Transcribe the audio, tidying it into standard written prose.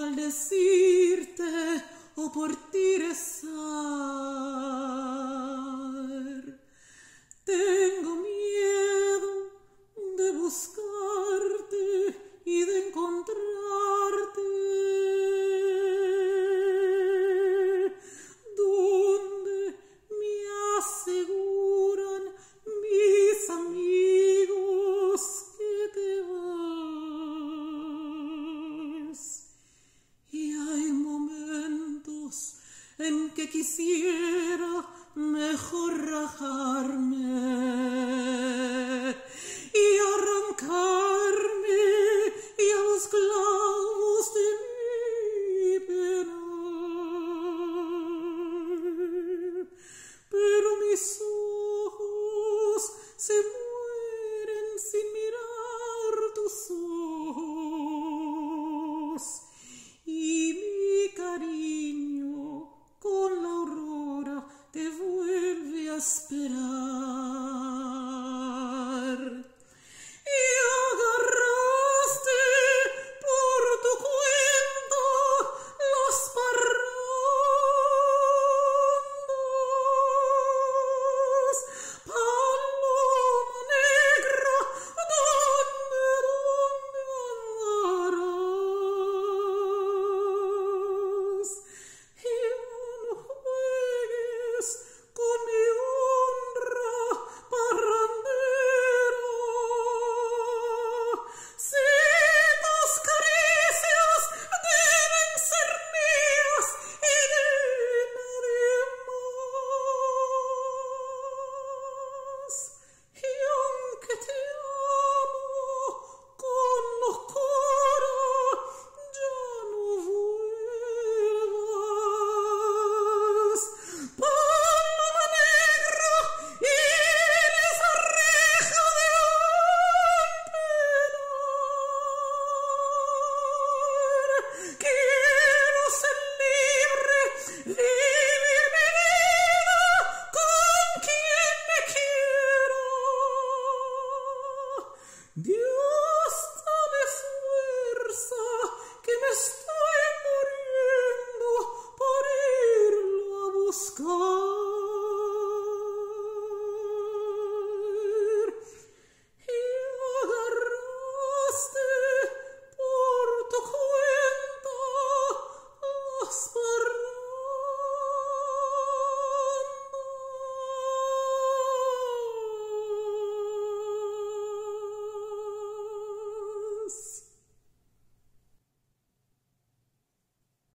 maldecirte o por ti rezar. Tengo miedo de buscarte y de encontrarte donde me aseguran mis amigos que te vas. Y hay momentos en que quisiera mejor rajarme y arrancarme y a los clavos